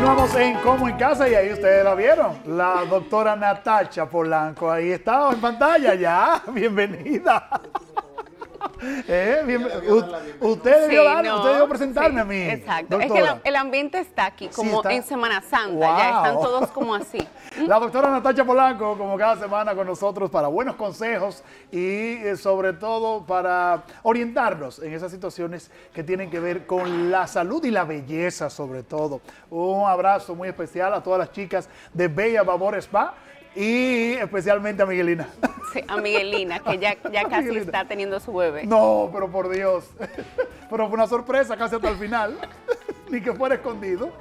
Continuamos en Como en Casa y ahí ustedes la vieron, la doctora Natacha Polanco, ahí está en pantalla ya, bienvenida. Usted debió presentarme a mí. Exacto, doctora. es que el ambiente está aquí, como está. en Semana Santa, Wow. ya están todos como así. La doctora Natacha Polanco, como cada semana con nosotros para buenos consejos y sobre todo para orientarnos en esas situaciones que tienen que ver con la salud y la belleza sobre todo. Un abrazo muy especial a todas las chicas de Bella Babor Spa y especialmente a Miguelina. Sí, a Miguelina, que ya casi Miguelina está teniendo su bebé. No, pero por Dios. Pero fue una sorpresa casi hasta el final. Ni que fuera escondido.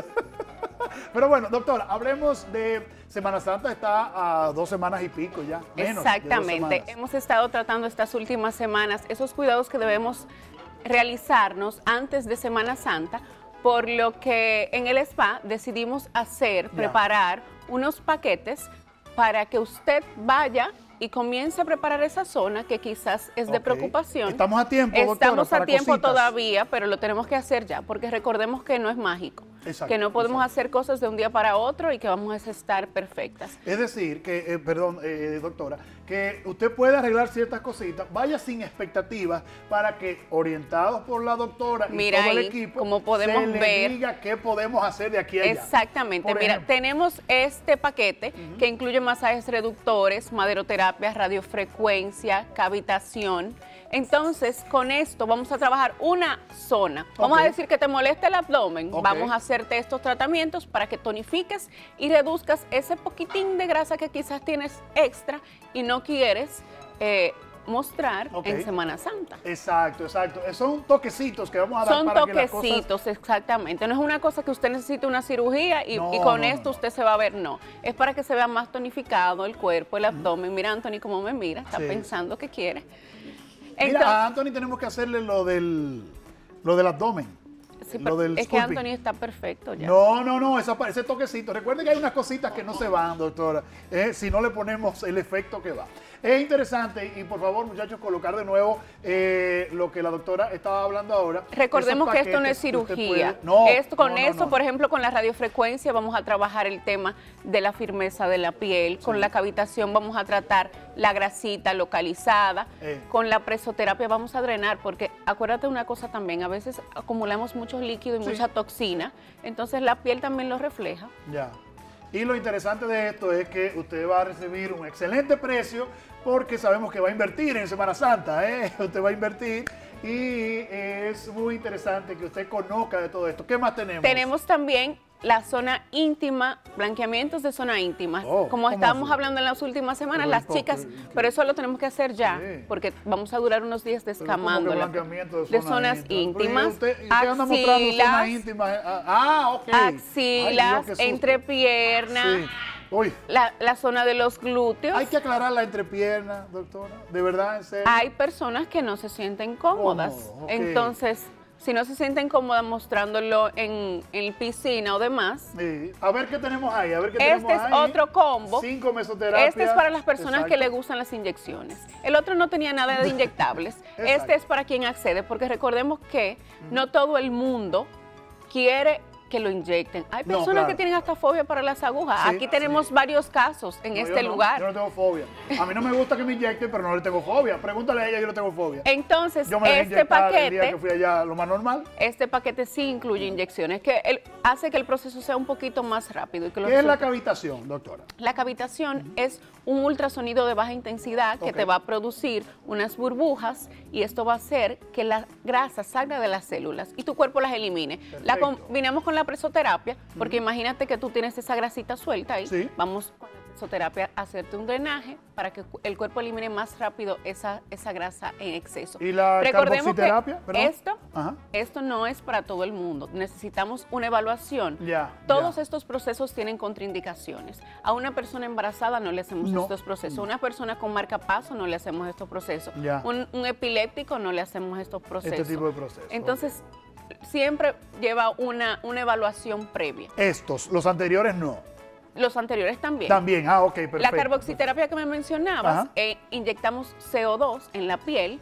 Pero bueno, doctora, hablemos de Semana Santa, está a 2 semanas y pico ya. Menos Exactamente, de 2 semanas. hemos estado tratando estas últimas semanas esos cuidados que debemos realizarnos antes de Semana Santa, por lo que en el spa decidimos preparar unos paquetes para que usted vaya y comience a preparar esa zona que quizás es de preocupación. Estamos a tiempo, doctora, Estamos a tiempo cositas todavía, pero lo tenemos que hacer ya, porque recordemos que no es mágico. Exacto, que no podemos exacto. hacer cosas de un día para otro y que vamos a estar perfectas. Es decir, que, doctora, que usted puede arreglar ciertas cositas, vaya sin expectativas para que, orientados por la doctora y todo el ahí, equipo, como podemos se le ver, diga qué podemos hacer de aquí a allá. Exactamente. Por Mira, ejemplo, tenemos este paquete que incluye masajes reductores, maderoterapia, radiofrecuencia, cavitación. Entonces, con esto vamos a trabajar una zona. Vamos a decir que te molesta el abdomen. Vamos a hacerte estos tratamientos para que tonifiques y reduzcas ese poquitín de grasa que quizás tienes extra y no quieres mostrar en Semana Santa. Exacto, exacto. Son toquecitos que vamos a dar Son para que las toquecitos, cosas... exactamente. No es una cosa que usted necesite una cirugía y con esto usted se va a ver, no. Es para que se vea más tonificado el cuerpo, el abdomen. Mira, Anthony, cómo me mira, está pensando que quiere. Mira, a Anthony tenemos que hacerle lo del abdomen. Sí, lo del es que sculpting. Anthony está perfecto ya. No, ese toquecito. Recuerden que hay unas cositas que no se van, doctora, si no le ponemos el efecto que va. Es interesante y por favor, muchachos, colocar de nuevo lo que la doctora estaba hablando ahora. Recordemos que esto no es cirugía. Por ejemplo, con la radiofrecuencia vamos a trabajar el tema de la firmeza de la piel. Con la cavitación vamos a tratar la grasita localizada. Con la presoterapia vamos a drenar, porque acuérdate una cosa también, a veces acumulamos mucho líquido y mucha toxina, entonces la piel también lo refleja. Ya. Y lo interesante de esto es que usted va a recibir un excelente precio porque sabemos que va a invertir en Semana Santa, usted va a invertir y es muy interesante que usted conozca de todo esto. ¿Qué más tenemos? Tenemos también la zona íntima, blanqueamientos de zona íntima. Como estábamos hablando en las últimas semanas, las chicas, pero eso lo tenemos que hacer ya, porque vamos a durar unos días descamándola. De zonas íntimas, axilas, entrepiernas, la zona de los glúteos. Hay que aclarar la entrepierna, doctora, de verdad, en serio. Hay personas que no se sienten cómodas, entonces... Si no se sienten cómodas mostrándolo en piscina o demás. Sí. A ver qué tenemos ahí. Este es otro combo. 5 mesoterapias. Este es para las personas que le gustan las inyecciones. El otro no tenía nada de inyectables. Este es para quien accede, porque recordemos que no todo el mundo quiere que lo inyecten. Hay personas que tienen hasta fobia para las agujas. Aquí tenemos varios casos en este lugar. Yo no tengo fobia. A mí no me gusta que me inyecten, pero no le tengo fobia. Pregúntale a ella, yo no tengo fobia. Entonces, yo me este paquete, el día que fui allá, lo más normal. Este paquete sí incluye inyecciones, que hace que el proceso sea un poquito más rápido. Y que ¿Qué es la cavitación, doctora? La cavitación es un ultrasonido de baja intensidad que te va a producir unas burbujas y esto va a hacer que la grasa salga de las células y tu cuerpo las elimine. La combinamos con la presoterapia, porque imagínate que tú tienes esa grasita suelta ahí. Vamos con la presoterapia a hacerte un drenaje para que el cuerpo elimine más rápido esa grasa en exceso. ¿Y la carboxiterapia? Esto no es para todo el mundo. Necesitamos una evaluación. Todos estos procesos tienen contraindicaciones. A una persona embarazada no le hacemos estos procesos. A una persona con marcapaso no le hacemos estos procesos. Un epiléptico no le hacemos estos procesos. Este tipo de procesos. Entonces, siempre lleva una evaluación previa. Los anteriores no. Los anteriores también. También, perfecto. La carboxiterapia que me mencionabas, inyectamos CO2 en la piel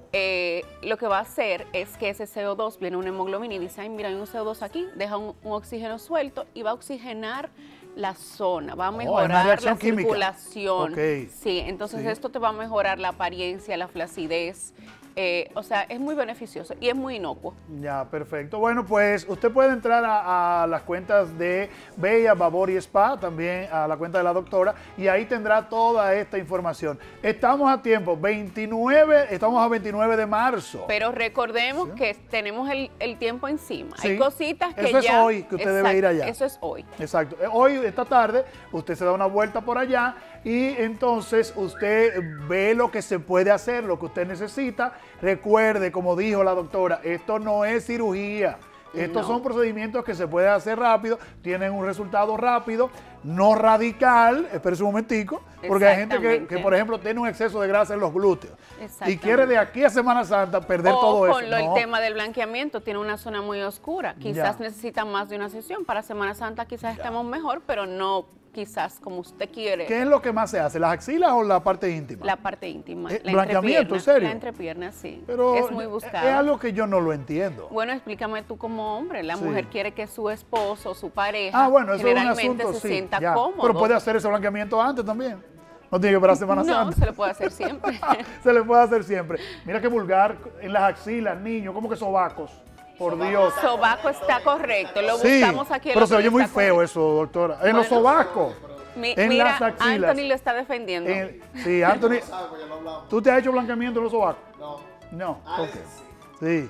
lo que va a hacer es que ese CO2 viene una hemoglobina y dice, ay, mira, hay un CO2 aquí, deja un oxígeno suelto y va a oxigenar la zona, va a mejorar la circulación. Okay. Sí, entonces esto te va a mejorar la apariencia, la flacidez. O sea, es muy beneficioso y es muy inocuo. Ya, perfecto. Bueno, pues usted puede entrar a las cuentas de Bella, Babor y Spa, también a la cuenta de la doctora, y ahí tendrá toda esta información. Estamos a tiempo, estamos a 29 de marzo. Pero recordemos que tenemos el tiempo encima. Sí. Hay cositas que eso ya... Eso es hoy, que usted debe ir allá. Eso es hoy. Exacto. Hoy, esta tarde, usted se da una vuelta por allá y entonces usted ve lo que se puede hacer, lo que usted necesita. Recuerde, como dijo la doctora, esto no es cirugía. Estos son procedimientos que se pueden hacer rápido, tienen un resultado rápido, no radical, espérese un momentico, porque hay gente que, por ejemplo, tiene un exceso de grasa en los glúteos y quiere de aquí a Semana Santa perder todo eso. El tema del blanqueamiento, tiene una zona muy oscura, quizás necesita más de una sesión. Para Semana Santa quizás estemos mejor, pero no quizás como usted quiere. ¿Qué es lo que más se hace? ¿Las axilas o la parte íntima? La parte íntima. La ¿Blanqueamiento, en serio? La entrepierna, sí. Pero es muy buscada. Es algo que yo no lo entiendo. Bueno, explícame tú como hombre. La mujer quiere que su esposo, su pareja, bueno, eso generalmente es un asunto, se sienta cómodo. Pero puede hacer ese blanqueamiento antes también. No tiene que esperar Semana Santa. No, se le puede hacer siempre. Se le puede hacer siempre. Mira qué vulgar en las axilas, niño, como que sobacos. Por Dios. Sobaco está correcto. Lo buscamos aquí. Pero se oye muy feo eso, doctora. En los sobacos. En las axilas. Anthony lo está defendiendo. Sí, Anthony. ¿Tú te has hecho blanqueamiento en los sobacos? No. Ok. Sí.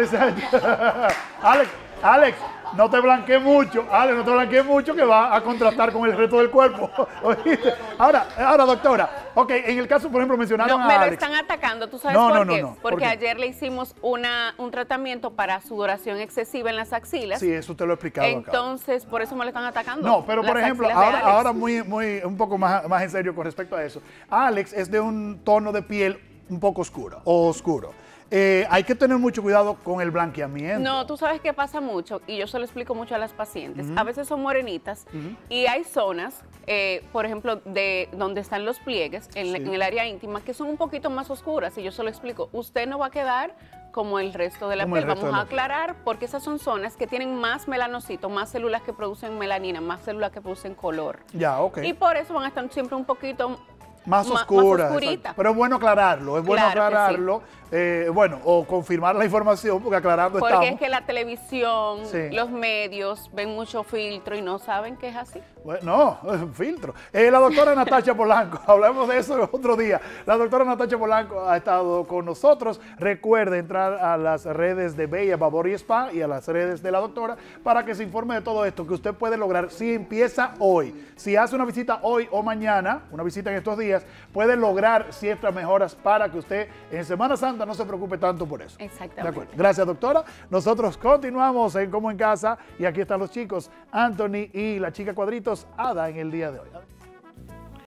Alex, no te blanquees mucho. Alex, no te blanquees mucho que va a contrastar con el resto del cuerpo. ¿Oíste? Ahora, doctora, ok, en el caso, por ejemplo, mencionaron a Alex. Me lo están atacando, ¿tú sabes por qué? Porque ayer le hicimos un tratamiento para sudoración excesiva en las axilas. Sí, eso te lo he explicado Entonces, por eso me lo están atacando. No, pero por ejemplo, ahora un poco más en serio con respecto a eso. Alex es de un tono de piel un poco oscuro. Hay que tener mucho cuidado con el blanqueamiento. No, tú sabes que pasa mucho, y yo se lo explico mucho a las pacientes. A veces son morenitas y hay zonas, por ejemplo, de donde están los pliegues, en el área íntima, que son un poquito más oscuras, y yo se lo explico. Usted no va a quedar como el resto de la piel. Vamos a aclarar, porque esas son zonas que tienen más melanocitos, más células que producen melanina, más células que producen color. Ya, ok. Y por eso van a estar siempre un poquito... Más oscura. Pero es bueno aclararlo, o confirmar la información, porque aclarando estamos. Porque es que la televisión, los medios ven mucho filtro y no saben que es así. Bueno, no, es un filtro. La doctora Natacha Polanco, hablamos de eso otro día. La doctora Natacha Polanco ha estado con nosotros. Recuerde entrar a las redes de Bella, Babor y Spa y a las redes de la doctora para que se informe de todo esto que usted puede lograr si empieza hoy. Si hace una visita hoy o mañana, una visita en estos días, puede lograr ciertas mejoras para que usted en Semana Santa no se preocupe tanto por eso. Exactamente. De acuerdo. Gracias, doctora. Nosotros continuamos en Como en Casa y aquí están los chicos, Anthony y la chica Cuadritos, Ada, en el día de hoy.